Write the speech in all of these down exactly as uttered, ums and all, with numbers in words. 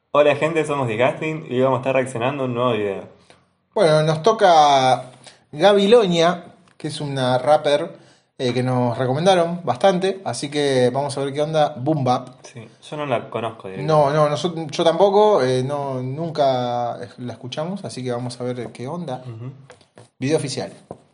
Hola gente, somos Disgusting y vamos a estar reaccionando a un nuevo video. Bueno, nos toca Gabilonia, que es una rapper eh, que nos recomendaron bastante, así que vamos a ver qué onda. Boom Bap. Sí, yo no la conozco No, directamente. no, nosotros, yo tampoco, eh, no, nunca la escuchamos, así que vamos a ver qué onda. Ujú. Video oficial.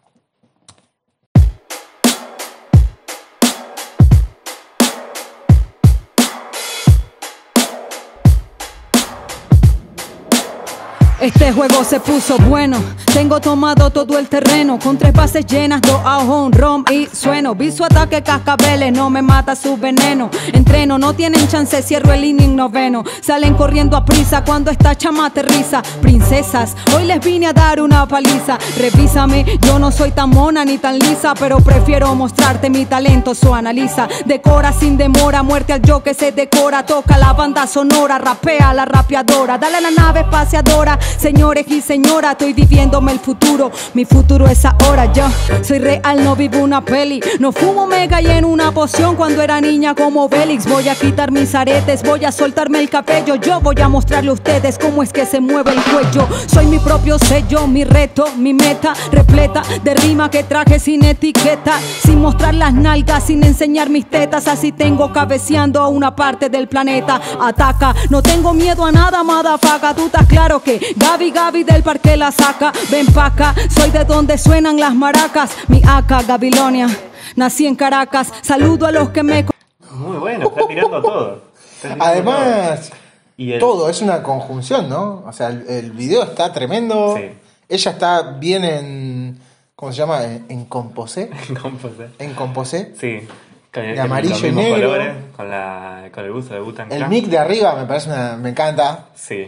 Este juego se puso bueno. Tengo tomado todo el terreno con tres bases llenas, dos a un rom y sueno. Vi su ataque cascabeles, no me mata su veneno. Entreno, no tienen chance, cierro el inning noveno. Salen corriendo a prisa cuando esta chama aterriza. Princesas, hoy les vine a dar una paliza. Revísame, yo no soy tan mona ni tan lisa, pero prefiero mostrarte mi talento, so analiza. Decora sin demora, muerte al yo que se decora. Toca la banda sonora, rapea la rapeadora. Dale a la nave espaciadora. Señores y señoras, estoy viviéndome el futuro. Mi futuro es ahora, yo soy real, no vivo una peli. No fumo mega y en una poción cuando era niña como Bélix. Voy a quitar mis aretes, voy a soltarme el cabello. Yo voy a mostrarle a ustedes cómo es que se mueve el cuello. Soy mi propio sello, mi reto, mi meta repleta de rima que traje sin etiqueta, sin mostrar las nalgas, sin enseñar mis tetas. Así tengo cabeceando a una parte del planeta. Ataca, no tengo miedo a nada, madafaca. Tú estás claro que Gabi, Gabi del parque la saca. Ven pa' acá, soy de donde suenan las maracas. Mi acá, Gabilonia, nací en Caracas. Saludo a los que me... Muy bueno, está tirando todo. Está tirando Además, todo. Y el- todo es una conjunción, ¿no? O sea, el, el video está tremendo. Sí. Ella está bien en... ¿Cómo se llama? En, en composé. ¿Cómo fue? En composé. Sí. Con el- De amarillo los y mismos negro. colores, con, la, con el buzo de Wu-Tang El Clan. mic de arriba me parece una... me encanta. Sí.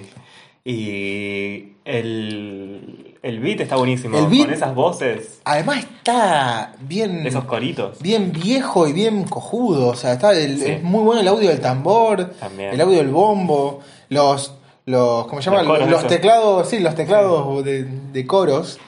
Y el, el beat está buenísimo. El beat- Con esas voces, Además está bien... esos coritos. Bien viejo y bien cojudo. O sea, está el- Sí. es muy bueno el audio del tambor, También. el audio del bombo, los, los ¿cómo se llama? Los coros Los, esos. teclados, sí, los teclados de, de coros.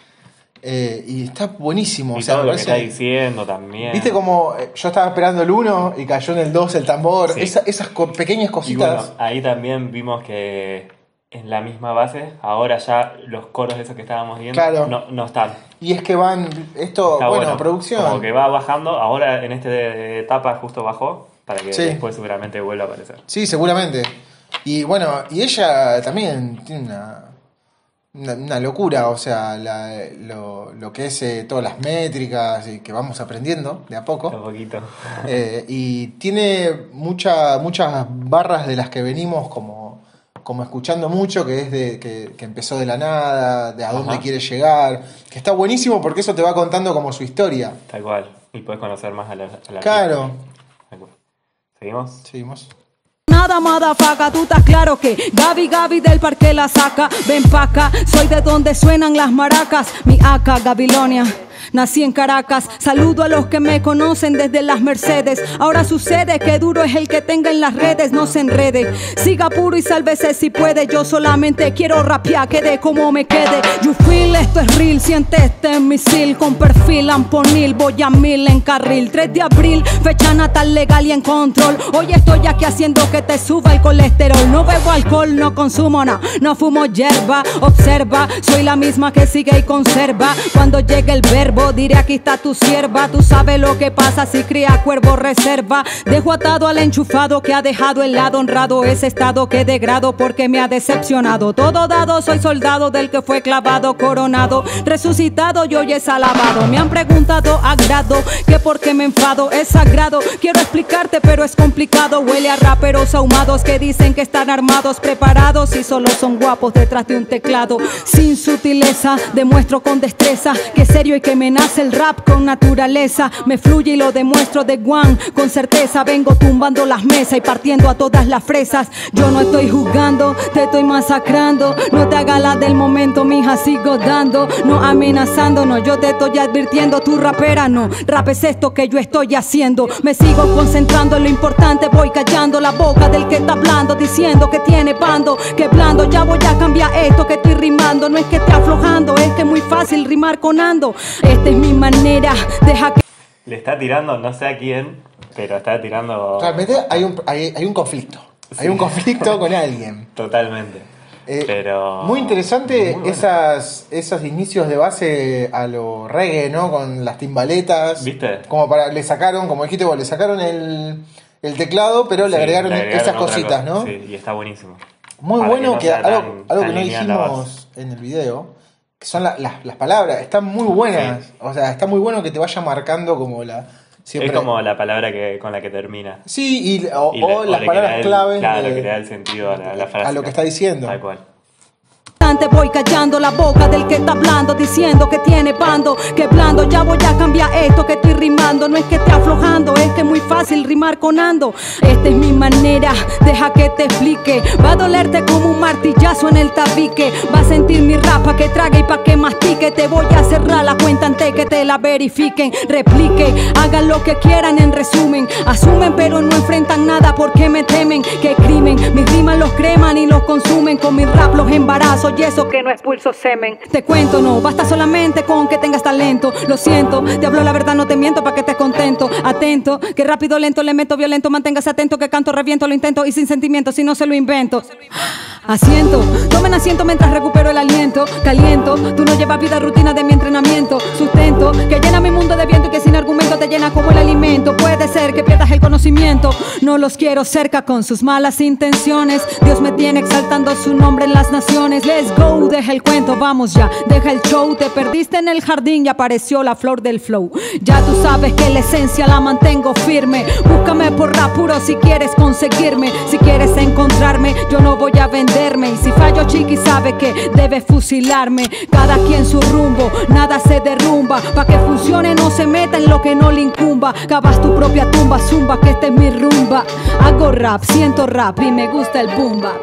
Eh, y está buenísimo. Y o sea, todo me lo que está parece- diciendo también. ¿Viste como eh, yo estaba esperando el uno y cayó en el dos el tambor? Sí. Esa- esas co- pequeñas Y cositas. bueno, ahí también vimos que en la misma base, ahora ya los coros esos que estábamos viendo Claro. no, no están. Y es que van, esto, Está bueno, producción. Como que va bajando, ahora en esta etapa justo bajó, para que Sí. después seguramente vuelva a aparecer. Sí, seguramente. Y bueno, y ella también tiene una, una, una locura, o sea, la- lo, lo que es eh, todas las métricas y que vamos aprendiendo de a Un poco. poquito. Eh, y tiene mucha, muchas barras de las que venimos como, como escuchando mucho, que es de que, que empezó de la nada, de a dónde Ajá. quiere llegar, que está buenísimo porque eso te va contando como su historia. Tal cual. Y puedes conocer más a la, a la Claro. artista. Tal cual. ¿Seguimos? Seguimos. Nada, madafaca, tú estás claro que Gabi, Gabi del parque la saca. Ven pa' acá, soy de donde suenan las maracas. Mi acá, Gabilonia, nací en Caracas. Saludo a los que me conocen desde las Mercedes. Ahora sucede que duro es el que tenga en las redes, no se enrede. Siga puro y sálvese si puede. Yo solamente quiero rapear, quede como me quede. You feel, esto es real, siente este misil. Con perfil amponil, voy a mil en carril. tres de abril, fecha natal legal y en control. Hoy estoy aquí haciendo que te suba el colesterol. No bebo alcohol, no consumo nada, no fumo hierba. Observa, soy la misma que sigue y conserva. Cuando llegue el verbo, diré aquí está tu sierva. Tú sabes lo que pasa si cría cuervo reserva. Dejo atado al enchufado que ha dejado el lado honrado. Ese estado que degrado porque me ha decepcionado. Todo dado, soy soldado del que fue clavado, coronado, resucitado y hoy es alabado. Me han preguntado a grado que por qué me enfado. Es sagrado, quiero explicarte pero es complicado. Huele a raperos ahumados que dicen que están armados, preparados y solo son guapos detrás de un teclado. Sin sutileza, demuestro con destreza que serio y que me nace el rap con naturaleza. Me fluye y lo demuestro de guan. Con certeza vengo tumbando las mesas y partiendo a todas las fresas. Yo no estoy jugando, te estoy masacrando. No te hagas la del momento, mija, sigo dando. No amenazando, no, yo te estoy advirtiendo. Tu rapera no, rap es esto que yo estoy haciendo. Me sigo concentrando en lo importante, voy callando la boca del que está hablando, diciendo que tiene bando, que blando. Ya voy a cambiar esto que estoy rimando. No es que esté aflojando, es que es muy fácil rimar con ando. Esta es mi manera, deja que... Le está tirando, no sé a quién, pero está tirando. Realmente hay un, hay, hay un conflicto. Hay un conflicto con alguien. Totalmente. Eh, Pero... Muy interesante muy bueno. esas, esos inicios de base a lo reggae, ¿no? Con las timbaletas. ¿Viste? Como para, le sacaron, como dijiste vos, le sacaron el, el teclado, pero le Sí, agregaron, le agregaron esas otra cositas, cosa. ¿no? Sí, y está buenísimo. Muy Para bueno no que, sea algo, tan- algo tan que no lineal la voz. dijimos en el video, que son la- las, las palabras, están muy buenas. Sí. O sea, está muy bueno que te vaya marcando como la... Siempre. Es como la palabra que, con la que termina. Sí, y, o, Y le- o las le palabras crea el- claves Claro, de- que le da el sentido a la, a la frase. a lo que está diciendo. Tal cual. Voy callando la boca del que está hablando, diciendo que tiene bando, que blando. Ya voy a cambiar esto que estoy rimando. No es que esté aflojando, es que es muy fácil rimar con ando. Esta es mi manera, deja que te explique. Va a dolerte como un martillazo en el tabique. Va a sentir mi rap pa' que trague y pa' que mastique. Te voy a cerrar la cuenta antes que te la verifiquen. Replique, hagan lo que quieran en resumen. Asumen pero no enfrentan nada porque me temen. Que crimen, mis rimas los creman y los consumen. Con mi rap los embarazo y eso que no expulso semen. Te cuento, no basta solamente con que tengas talento. Lo siento, te hablo la verdad, no te miento pa' que estés contento. Atento, que rápido, lento, le meto violento. Manténgase atento, que canto, reviento, lo intento y sin sentimiento, si no se lo invento. Asiento, tomen asiento mientras recupero el aliento. Caliento, tú no llevas vida rutina de mi entrenamiento. Sustento, que llena mi mundo de viento y que sin argumento te llena como el alimento. Puede ser que pierdas el conocimiento. No los quiero cerca con sus malas intenciones. Dios me tiene exaltando su nombre en las naciones. Let's go, deja el cuento, vamos ya, deja el show. Te perdiste en el jardín y apareció la flor del flow. Ya tú sabes que la esencia la mantengo firme. Búscame por rap puro si quieres conseguirme. Si quieres encontrarme, yo no voy a venderme. Y si fallo, chiqui, sabe que debe fusilarme. Cada quien su rumbo, nada se derrumba. Pa' que funcione no se meta en lo que no le incumba. Cavas tu propia tumba, zumba, que esta es mi rumba. Hago rap, siento rap y me gusta el boom bap.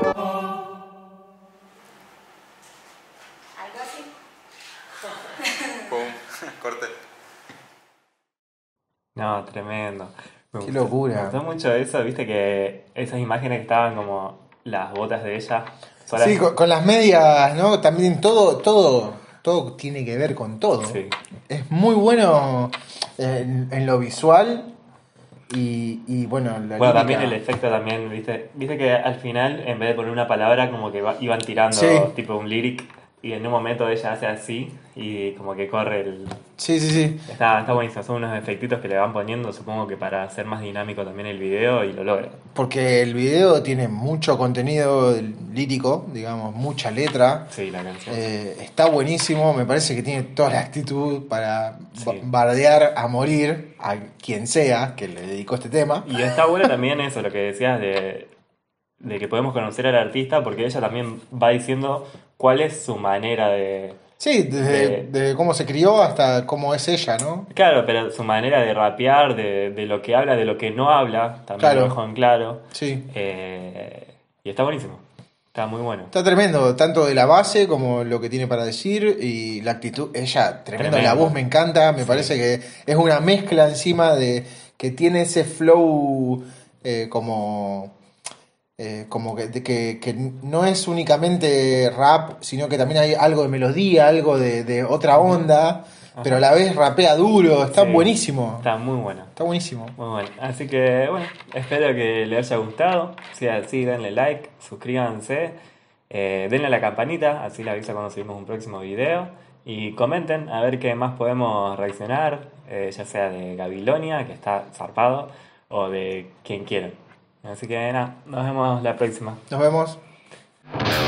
Pum, corte. No, tremendo. Me Qué gustó- locura. Me gustó mucho eso, viste que esas imágenes que estaban como las botas de ella. solas- Sí, con, con las medias, ¿no? También todo, todo, todo tiene que ver con todo. Sí. Es muy bueno en, en lo visual y, y bueno, la Bueno, lírica. también el efecto también, viste, viste que al final en vez de poner una palabra como que va- iban tirando Sí. tipo un lyric y en un momento ella hace así y como que corre el... Sí, sí, sí. Está, está buenísimo, son unos efectitos que le van poniendo, supongo que para hacer más dinámico también el video y lo logra. Porque el video tiene mucho contenido lírico, digamos, mucha letra. Sí, la canción. Eh, está buenísimo, me parece que tiene toda la actitud para Sí. ba- bardear a morir a quien sea que le dedicó este tema. Y está bueno también eso, lo que decías de, de que podemos conocer al artista porque ella también va diciendo cuál es su manera de... Sí, desde, De- desde cómo se crió hasta cómo es ella, ¿no? Claro, pero su manera de rapear, de, de lo que habla, de lo que no habla, también Claro. lo dejó en claro. Sí. Eh, y está buenísimo, está muy bueno. Está tremendo, tanto de la base como lo que tiene para decir y la actitud. Ella, tremendo, Tremendo. la voz me encanta, me Sí. parece que es una mezcla encima de que tiene ese flow eh, como... eh, como que, de que, que no es únicamente rap, sino que también hay algo de melodía, algo de, de otra onda, pero a la vez rapea duro, está Sí, buenísimo. Está muy bueno. Está buenísimo. Muy bueno. Así que, bueno, espero que les haya gustado. Si es así, denle like, suscríbanse, eh, denle a la campanita, así le avisa cuando subimos un próximo video. Y comenten a ver qué más podemos reaccionar, eh, ya sea de Gabilonia, que está zarpado, o de quien quieran. Así que nada, nos vemos la próxima. Nos vemos.